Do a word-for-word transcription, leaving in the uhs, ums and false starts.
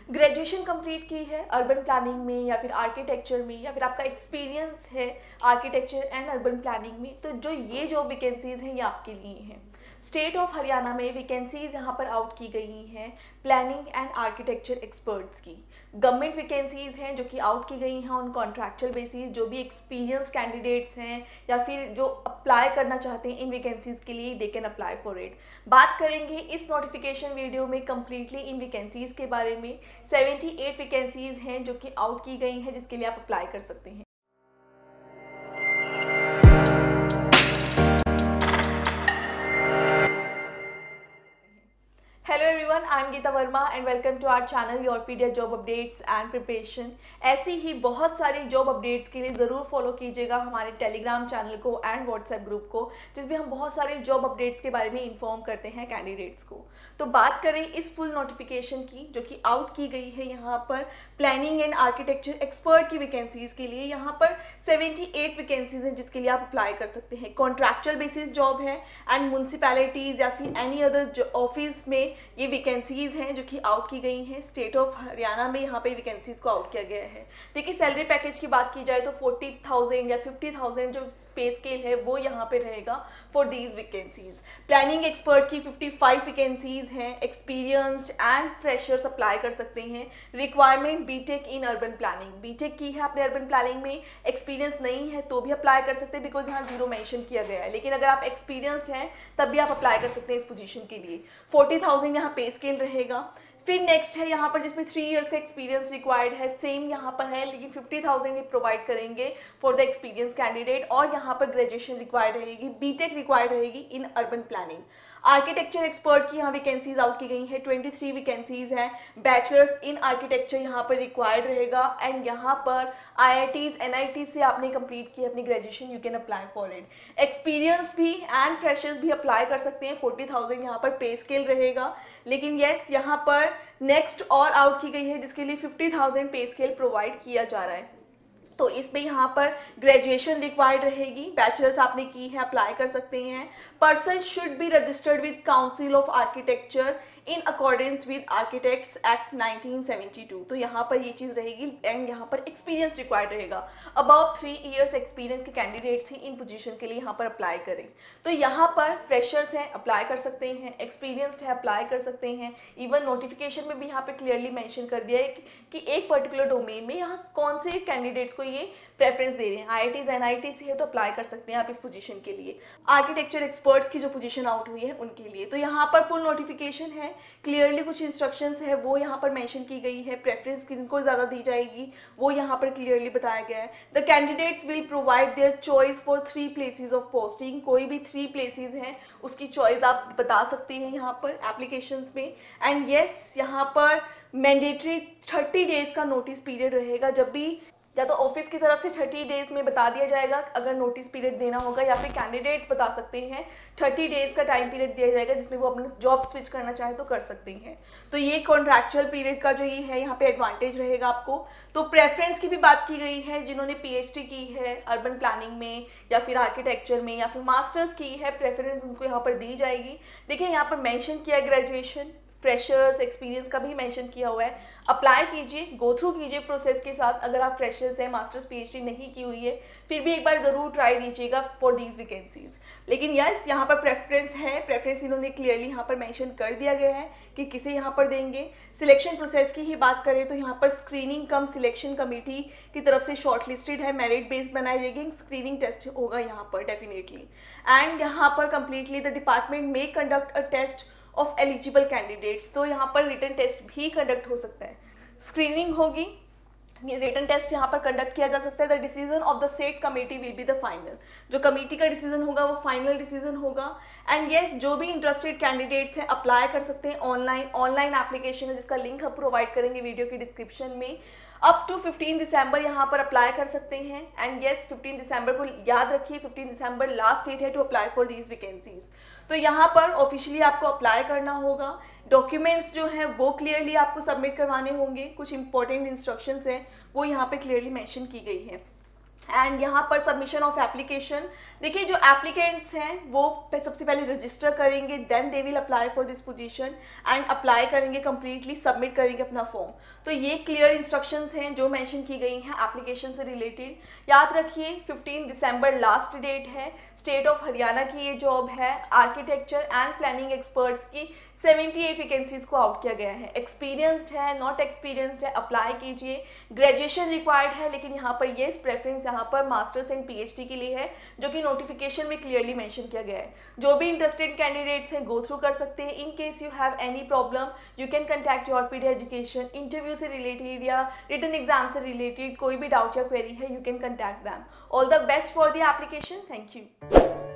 Graduation complete की है urban planning में या फिर आर्किटेक्चर में, या फिर आपका एक्सपीरियंस है आर्किटेक्चर एंड अर्बन प्लानिंग में, तो जो ये जॉब वैकेंसीज हैं ये आपके लिए हैं। स्टेट ऑफ हरियाणा में वैकेंसीज यहाँ पर आउट की गई हैं प्लानिंग एंड आर्किटेक्चर एक्सपर्ट्स की। गवर्नमेंट वैकेंसीज हैं जो कि आउट की गई हैं ऑन कॉन्ट्रैक्चुअल बेसिस। जो भी एक्सपीरियंस कैंडिडेट्स हैं या फिर जो अप्लाई करना चाहते हैं इन वैकेंसीज के लिए, they can apply for it. बात करेंगे इस नोटिफिकेशन वीडियो में कंप्लीटली इन वैकेंसीज के बारे में। अठहत्तर वैकेंसीज हैं जो कि आउट की गई हैं जिसके लिए आप अप्लाई कर सकते हैं। Hello everyone, I am Geeta Verma and welcome to our channel Yourpedia job updates and preparation. ऐसी ही बहुत सारी जॉब अपडेट्स के लिए ज़रूर फॉलो कीजिएगा हमारे टेलीग्राम चैनल को एंड व्हाट्सएप ग्रुप को, जिसमें हम बहुत सारे जॉब अपडेट्स के बारे में इन्फॉर्म करते हैं कैंडिडेट्स को। तो बात करें इस फुल नोटिफिकेशन की जो कि आउट की गई है यहाँ पर प्लानिंग एंड आर्किटेक्चर एक्सपर्ट की वैकेंसीज के लिए। यहाँ पर अठहत्तर वैकेंसीज हैं जिसके लिए आप अप्लाई कर सकते हैं। कॉन्ट्रैक्चुअल बेसिस जॉब है एंड म्यूनसिपैलिटीज़ या फिर एनी अदर ऑफिस में ये वैकेंसीज हैं जो कि आउट की गई हैं। स्टेट ऑफ हरियाणा में यहाँ पे वैकेंसीज को आउट किया गया है। देखिए, सैलरी पैकेज की बात की जाए तो फोर्टी थाउजेंड या फिफ्टी थाउजेंड जो पे स्केल है वो यहाँ पे रहेगा for these vacancies. Planning expert की फिफ्टी फाइव वैकेंसीज हैं। एक्सपीरियंस्ड एंड फ्रेशर्स अप्लाई कर सकते हैं। Requirement BTech in urban planning, BTech की है आपने अर्बन प्लानिंग में, एक्सपीरियंस नहीं है तो भी अप्लाई कर सकते हैं बिकॉज यहाँ जीरो मेंशन किया गया है। लेकिन अगर आप एक्सपीरियंस्ड हैं तब भी आप अप्लाई कर सकते हैं इस पोजीशन के लिए। फोर्टी थाउजेंड यहाँ पे स्केल रहेगा। फिर नेक्स्ट है यहाँ पर जिसमें थ्री इयर्स का एक्सपीरियंस रिक्वायर्ड है, सेम यहाँ पर है, लेकिन फिफ्टी थाउजेंड ये प्रोवाइड करेंगे फॉर द एक्सपीरियंस कैंडिडेट। और यहाँ पर ग्रेजुएशन रिक्वायर्ड रहेगी, बीटेक रिक्वायर्ड रहेगी in urban planning. Architecture expert की यहाँ वैकेंसीज आउट की गई हैं, ट्वेंटी थ्री वैकेंसीज हैं। बैचलर्स इन आर्किटेक्चर यहाँ पर रिक्वायर्ड रहेगा एंड यहाँ पर IITs N I T से आपने कंप्लीट की अपनी graduation, you can apply for it. Experience भी एंड फ्रेशर्स भी अप्लाई कर सकते हैं। फोर्टी थाउजेंड यहाँ पर पे स्केल रहेगा। लेकिन येस, यहाँ पर नेक्स्ट और आउट की गई है जिसके लिए fifty thousand pay scale provide किया जा रहा है। तो इसमें यहाँ पर ग्रेजुएशन रिक्वायर्ड रहेगी। बैचलर्स आपने की है, अप्लाई कर सकते हैं। Person should be registered with council of architecture in accordance with architects act nineteen seventy two. तो यहाँ पर ये चीज़ रहेगी एंड यहाँ पर एक्सपीरियंस रिक्वायर्ड रहेगा। अबव थ्री इयर्स एक्सपीरियंस के कैंडिडेट्स ही इन पोजीशन के लिए यहाँ पर अप्लाई करें। तो यहाँ पर फ्रेशर्स हैं, अप्लाई कर सकते हैं। एक्सपीरियंस्ड है, अप्लाई कर सकते हैं। इवन नोटिफिकेशन में भी यहाँ पे क्लियरली मेंशन कर दिया है कि, कि एक पर्टिकुलर डोमेन में यहाँ कौन से कैंडिडेट्स को ये प्रेफरेंस दे रहे हैं। IITs N I T C है तो अप्लाई कर सकते हैं आप इस पोजीशन के लिए। आर्किटेक्चर एक्सपर्ट्स की जो पोजीशन आउट हुई है उनके लिए तो यहाँ पर फुल नोटिफिकेशन है, क्लियरली कुछ इंस्ट्रक्शंस है वो यहाँ पर मेंशन की गई है। प्रेफरेंस किनको ज़्यादा दी जाएगी वो यहाँ पर क्लियरली बताया गया है। The candidates will provide their choice for three places of posting. कोई भी थ्री प्लेसेस हैं उसकी चॉइस आप बता सकते हैं यहाँ पर एप्लीकेशंस में। एंड येस, यहाँ पर मैंडेटरी थर्टी डेज का नोटिस पीरियड रहेगा। जब भी या तो ऑफिस की तरफ से थर्टी डेज में बता दिया जाएगा अगर नोटिस पीरियड देना होगा, या फिर कैंडिडेट्स बता सकते हैं थर्टी डेज का टाइम पीरियड दिया जाएगा जिसमें वो अपना जॉब स्विच करना चाहे तो कर सकते हैं। तो ये कॉन्ट्रैक्चुअल पीरियड का जो ये है यहाँ पे एडवांटेज रहेगा आपको। तो प्रेफरेंस की भी बात की गई है, जिन्होंने पीएचडी की है अर्बन प्लानिंग में या फिर आर्किटेक्चर में या फिर मास्टर्स की है, प्रेफरेंस उनको यहाँ पर दी जाएगी। देखिए, यहाँ पर मैंशन किया ग्रेजुएशन, फ्रेशर्स, एक्सपीरियंस का भी मेंशन किया हुआ है। अप्लाई कीजिए, गो थ्रू कीजिए प्रोसेस के साथ। अगर आप फ्रेशर्स हैं, मास्टर्स पीएचडी नहीं की हुई है, फिर भी एक बार ज़रूर ट्राई दीजिएगा फॉर दीज वैकेंसीज। लेकिन यस, यहाँ पर प्रेफरेंस है, प्रेफरेंस इन्होंने क्लियरली यहाँ पर मेंशन कर दिया गया है कि किसे यहाँ पर देंगे। सिलेक्शन प्रोसेस की ही बात करें तो यहाँ पर स्क्रीनिंग कम सिलेक्शन कमेटी की तरफ से शॉर्ट लिस्टेड है, मेरिट बेस्ड बनाई जाएगी। स्क्रीनिंग टेस्ट होगा यहाँ पर डेफिनेटली। एंड यहाँ पर कंप्लीटली द डिपार्टमेंट में conduct a test of eligible candidates. तो यहाँ पर रिटन टेस्ट भी कंडक्ट हो सकता है। स्क्रीनिंग होगी, रिटन टेस्ट यहाँ पर कंडक्ट किया जा सकता है। The decision of the set committee will be the final. जो कमेटी का डिसीजन होगा वो फाइनल डिसीजन होगा। एंड येस, जो भी इंटरेस्टेड कैंडिडेट्स हैं अप्लाई कर सकते हैं ऑनलाइन। ऑनलाइन एप्लीकेशन है जिसका लिंक हम प्रोवाइड करेंगे वीडियो के डिस्क्रिप्शन में। अप टू फिफ्टीन दिसंबर यहाँ पर अप्लाई कर सकते हैं। एंड येस, फिफ्टीन दिसंबर को याद रखिए, फिफ्टीन दिसंबर लास्ट डेट है to apply for these vacancies. तो यहाँ पर ऑफिशियली आपको अप्लाई करना होगा। डॉक्यूमेंट्स जो हैं वो क्लियरली आपको सबमिट करवाने होंगे। कुछ इंपॉर्टेंट इंस्ट्रक्शंस हैं वो यहाँ पे क्लियरली मेंशन की गई है। एंड यहाँ पर सबमिशन ऑफ एप्लीकेशन, देखिए जो एप्लीकेंट्स हैं वो सबसे पहले रजिस्टर करेंगे, then they will apply for this position and apply करेंगे, कंप्लीटली सबमिट करेंगे अपना फॉर्म। तो ये क्लियर इंस्ट्रक्शंस हैं जो मेंशन की गई हैं एप्लीकेशन से रिलेटेड। याद रखिए फिफ्टीन दिसंबर लास्ट डेट है। स्टेट ऑफ हरियाणा की ये जॉब है, आर्किटेक्चर एंड प्लानिंग एक्सपर्ट्स की अठहत्तर वैकेंसीज को आउट किया गया है। एक्सपीरियंस्ड है, नॉट एक्सपीरियंस्ड है, अप्लाई कीजिए। ग्रेजुएशन रिक्वायर्ड है, लेकिन यहाँ पर ये प्रेफरेंस यहाँ पर मास्टर्स एंड पीएचडी के लिए है, जो कि नोटिफिकेशन में क्लियरली मेंशन किया गया है। जो भी इंटरेस्टेड कैंडिडेट्स हैं गो थ्रू कर सकते हैं। In case you have any problem you can contact Yourpedia education. Interview से रिलेटेड या रिटन एग्जाम से रिलेटेड कोई भी डाउट या क्वेरी है, you can contact them. All the best for the application. Thank you.